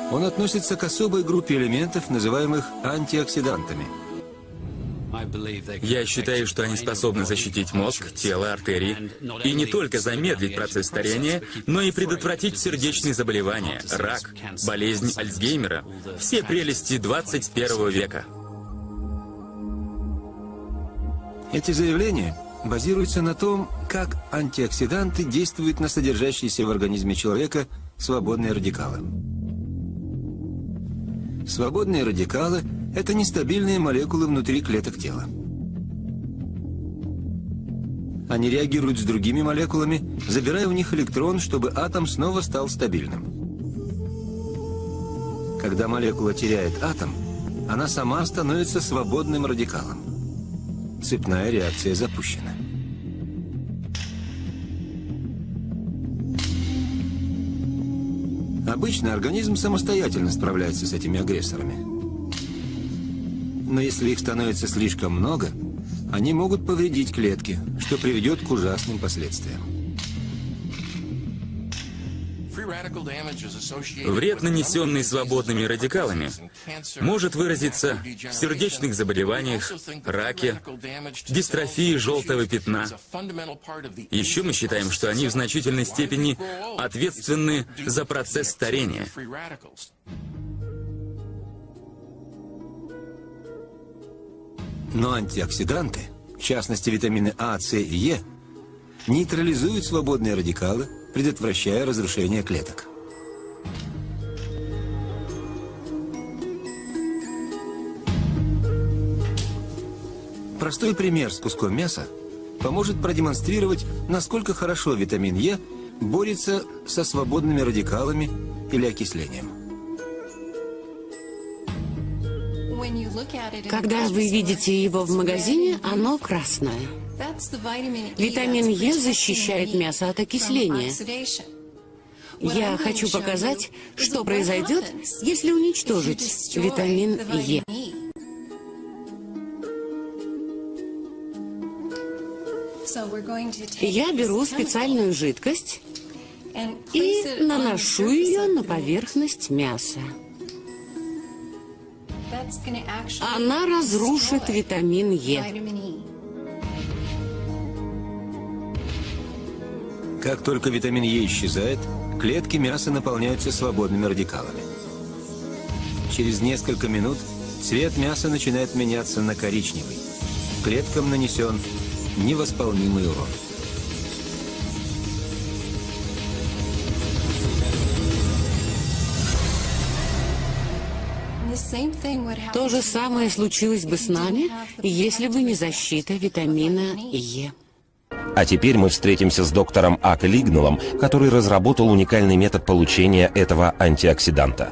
Он относится к особой группе элементов, называемых антиоксидантами. Я считаю, что они способны защитить мозг, тело, артерии, и не только замедлить процесс старения, но и предотвратить сердечные заболевания, рак, болезнь Альцгеймера, все прелести 21 века. Эти заявления базируются на том, как антиоксиданты действуют на содержащиеся в организме человека свободные радикалы. Свободные радикалы – это нестабильные молекулы внутри клеток тела. Они реагируют с другими молекулами, забирая у них электрон, чтобы атом снова стал стабильным. Когда молекула теряет атом, она сама становится свободным радикалом. Цепная реакция запущена. Обычно организм самостоятельно справляется с этими агрессорами. Но если их становится слишком много, они могут повредить клетки, что приведет к ужасным последствиям. Вред, нанесенный свободными радикалами, может выразиться в сердечных заболеваниях, раке, дистрофии желтого пятна. Еще мы считаем, что они в значительной степени ответственны за процесс старения. Но антиоксиданты, в частности витамины А, С и Е, нейтрализуют свободные радикалы, предотвращая разрушение клеток. Простой пример с куском мяса поможет продемонстрировать, насколько хорошо витамин Е борется со свободными радикалами или окислением. Когда вы видите его в магазине, оно красное. Витамин Е защищает мясо от окисления. Я хочу показать, что произойдет, если уничтожить витамин Е. Я беру специальную жидкость и наношу ее на поверхность мяса. Она разрушит витамин Е. Как только витамин Е исчезает, клетки мяса наполняются свободными радикалами. Через несколько минут цвет мяса начинает меняться на коричневый. Клеткам нанесен невосполнимый урон. То же самое случилось бы с нами, если бы не защита витамина Е. А теперь мы встретимся с доктором А. Лигнеллом, который разработал уникальный метод получения этого антиоксиданта.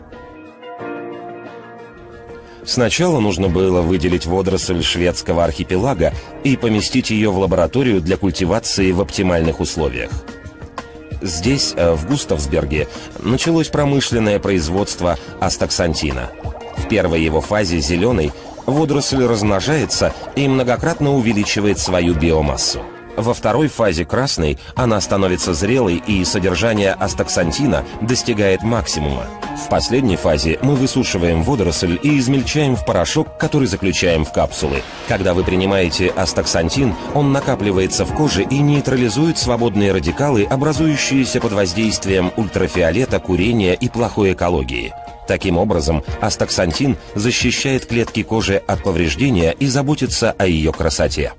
Сначала нужно было выделить водоросль шведского архипелага и поместить ее в лабораторию для культивации в оптимальных условиях. Здесь, в Густавсберге, началось промышленное производство астаксантина. В первой его фазе, зеленой, водоросль размножается и многократно увеличивает свою биомассу. Во второй фазе, красной, она становится зрелой, и содержание астаксантина достигает максимума. В последней фазе мы высушиваем водоросль и измельчаем в порошок, который заключаем в капсулы. Когда вы принимаете астаксантин, он накапливается в коже и нейтрализует свободные радикалы, образующиеся под воздействием ультрафиолета, курения и плохой экологии. Таким образом, астаксантин защищает клетки кожи от повреждения и заботится о ее красоте.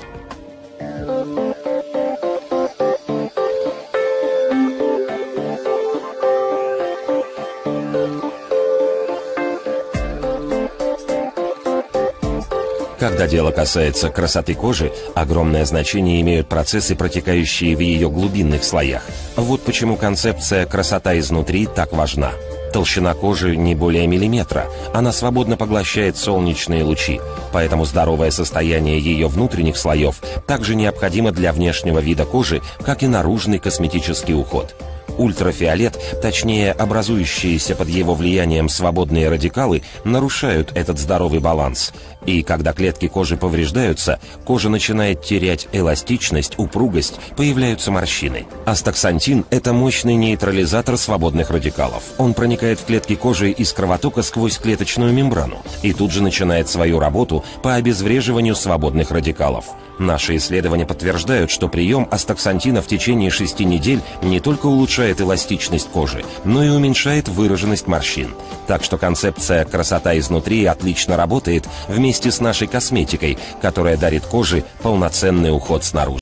Когда дело касается красоты кожи, огромное значение имеют процессы, протекающие в ее глубинных слоях. Вот почему концепция «красота изнутри» так важна. Толщина кожи не более миллиметра, она свободно поглощает солнечные лучи, поэтому здоровое состояние ее внутренних слоев также необходимо для внешнего вида кожи, как и наружный косметический уход. Ультрафиолет, точнее образующиеся под его влиянием свободные радикалы, нарушают этот здоровый баланс. И когда клетки кожи повреждаются, кожа начинает терять эластичность, упругость, появляются морщины. Астаксантин – это мощный нейтрализатор свободных радикалов. Он проникает в клетки кожи из кровотока сквозь клеточную мембрану и тут же начинает свою работу по обезвреживанию свободных радикалов. Наши исследования подтверждают, что прием астаксантина в течение 6 недель не только улучшает эластичность кожи, но и уменьшает выраженность морщин. Так что концепция «красота изнутри» отлично работает вместе с нашей косметикой, которая дарит коже полноценный уход снаружи.